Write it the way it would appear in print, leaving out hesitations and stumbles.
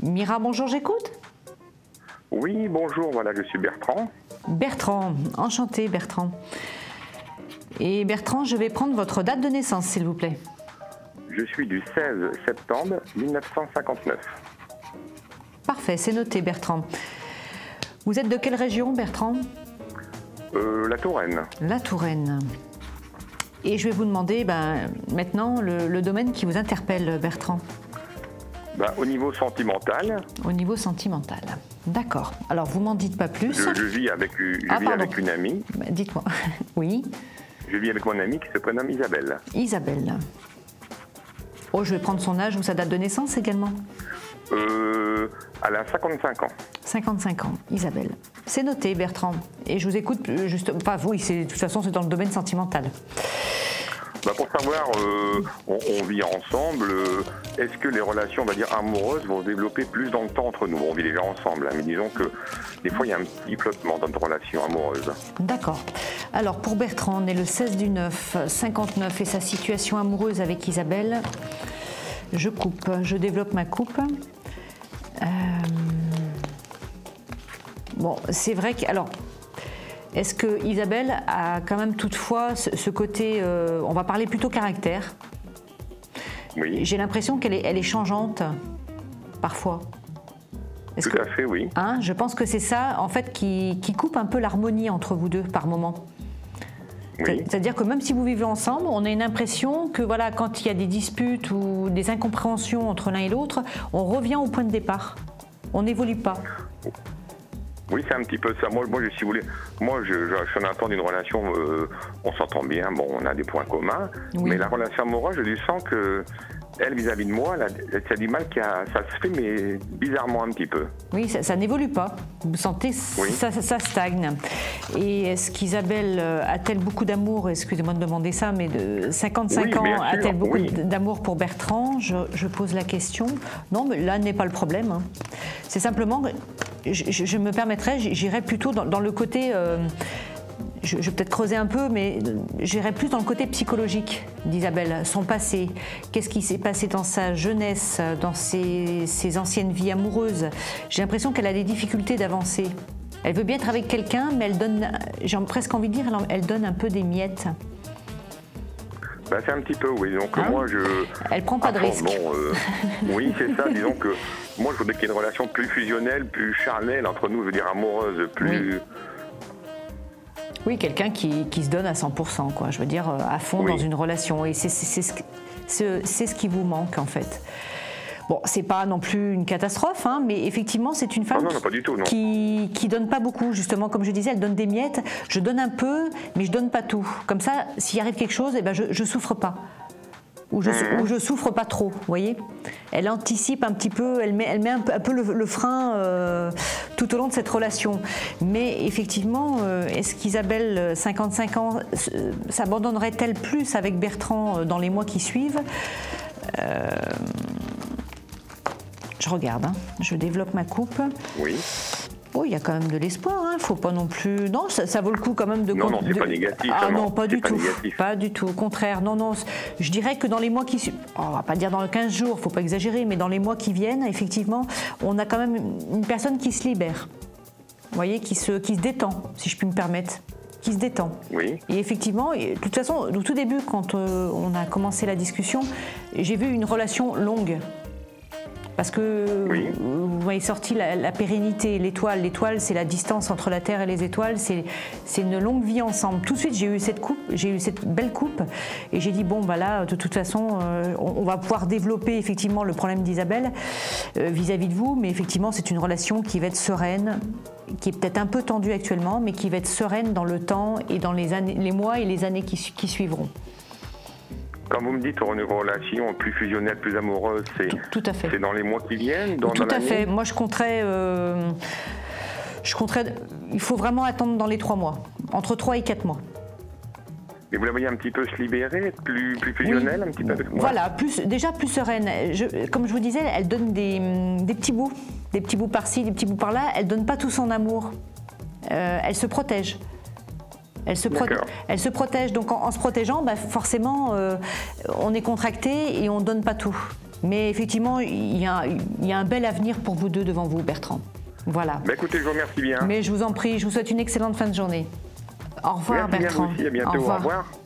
Mira, bonjour, j'écoute. Oui, bonjour, voilà, je suis Bertrand. Bertrand, enchanté Bertrand. Et Bertrand, je vais prendre votre date de naissance, s'il vous plaît. Je suis du 16 septembre 1959. Parfait, c'est noté Bertrand. Vous êtes de quelle région, Bertrand? La Touraine. La Touraine. Et je vais vous demander maintenant le domaine qui vous interpelle, Bertrand. Au niveau sentimental. Au niveau sentimental. D'accord. Alors, vous m'en dites pas plus. Je vis avec une amie. Dites-moi. Oui. Je vis avec mon amie qui se prénomme Isabelle. Isabelle. Oh, je vais prendre son âge ou sa date de naissance également. Elle a 55 ans. 55 ans, Isabelle. C'est noté, Bertrand. Et je vous écoute juste. Enfin, oui, de toute façon, c'est dans le domaine sentimental. Pour savoir, on vit ensemble. Est-ce que les relations, on va dire, amoureuses vont se développer plus dans le temps entre nous? On vit déjà ensemble, mais disons que des fois, il y a un petit flottement dans notre relation amoureuse. D'accord. Alors, pour Bertrand, on est le 16 du 9, 59, et sa situation amoureuse avec Isabelle. Je coupe, je développe ma coupe. Bon, c'est vrai que... Alors, est-ce que Isabelle a quand même toutefois ce côté... on va parler plutôt caractère. Oui. J'ai l'impression qu'elle est changeante, parfois. Tout à fait, oui. Je pense que c'est ça, en fait, qui coupe un peu l'harmonie entre vous deux, par moment. Oui. C'est-à-dire que même si vous vivez ensemble, on a une impression que voilà, quand il y a des disputes ou des incompréhensions entre l'un et l'autre, on revient au point de départ. On n'évolue pas. Oui, c'est un petit peu ça. Moi, si vous voulez, je suis en attente d'une relation, on s'entend bien, on a des points communs, oui. Mais la relation amoureuse, je sens que elle, vis-à-vis de moi, ça a du mal, ça se fait, mais bizarrement un petit peu. Oui, ça n'évolue pas. Vous sentez, oui. ça stagne. Et est-ce qu'Isabelle a-t-elle beaucoup d'amour? Excusez-moi de demander ça, mais de 55 oui, ans, a-t-elle beaucoup oui. d'amour pour Bertrand? Je pose la question. Non, mais là n'est pas le problème. C'est simplement, je me permettrais, j'irais plutôt dans le côté... Je vais peut-être creuser un peu, mais j'irai plus dans le côté psychologique d'Isabelle, son passé. Qu'est-ce qui s'est passé dans sa jeunesse, dans ses anciennes vies amoureuses? J'ai l'impression qu'elle a des difficultés d'avancer. Elle veut bien être avec quelqu'un, mais elle donne, j'ai presque envie de dire, elle donne un peu des miettes. C'est un petit peu, oui. Donc moi, Elle prend pas de risque. Oui, c'est ça. Disons que moi, je voudrais qu'il y ait une relation plus fusionnelle, plus charnelle entre nous, je veux dire amoureuse, plus... Oui, quelqu'un qui se donne à 100%, quoi. Je veux dire, à fond dans une relation. Et c'est ce qui vous manque, en fait. Bon, c'est pas non plus une catastrophe, mais effectivement, c'est une femme pas du tout, non. qui donne pas beaucoup, justement. Comme je disais, elle donne des miettes. Je donne un peu, mais je donne pas tout. Comme ça, s'il arrive quelque chose, je souffre pas. Ou je souffre pas trop, vous voyez. Elle anticipe un petit peu, elle met un peu le frein tout au long de cette relation. Mais effectivement, est-ce qu'Isabelle, 55 ans, s'abandonnerait-elle plus avec Bertrand dans les mois qui suivent? Je regarde, je développe ma coupe. Oui. Oh, il y a quand même de l'espoir, faut pas non plus... Non, ça vaut le coup quand même de... Non, c'est pas négatif. Ah non, pas du tout. Pas du tout, au contraire. Non, je dirais que dans les mois qui suivent, on va pas dire dans 15 jours, faut pas exagérer, mais dans les mois qui viennent, effectivement, on a quand même une personne qui se libère. Vous voyez, qui se détend, si je puis me permettre. Qui se détend. Oui. Et effectivement, de toute façon, au tout début, quand on a commencé la discussion, j'ai vu une relation longue. Parce que vous m'avez sorti la pérennité, l'étoile. L'étoile, c'est la distance entre la Terre et les étoiles. C'est une longue vie ensemble. Tout de suite, j'ai eu cette belle coupe. Et j'ai dit, là, de toute façon, on va pouvoir développer effectivement le problème d'Isabelle vis-à-vis de vous. Mais effectivement, c'est une relation qui va être sereine, qui est peut-être un peu tendue actuellement, mais qui va être sereine dans le temps et dans les mois et les années qui suivront. Quand vous me dites une relation plus fusionnelle, plus amoureuse, tout à fait. C'est dans les mois qui viennent, tout à fait. Moi, je compterais. Il faut vraiment attendre dans les 3 mois, entre 3 et 4 mois. Et vous la voyez un petit peu se libérer, être plus fusionnelle, un petit peu avec moi. Voilà, déjà plus sereine. Comme je vous disais, elle donne des petits bouts par-ci, des petits bouts par-là. Elle donne pas tout son amour. Elle se protège. Elle se protège, donc en se protégeant, forcément, on est contracté et on ne donne pas tout. Mais effectivement, il y a un bel avenir pour vous deux devant vous, Bertrand. Voilà. Bah écoutez, je vous remercie bien. Mais je vous en prie, je vous souhaite une excellente fin de journée. Au revoir, Merci Bertrand. Bien, vous aussi, à bientôt. Au revoir.